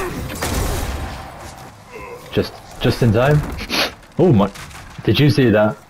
Just in time. Oh my! Did you see that?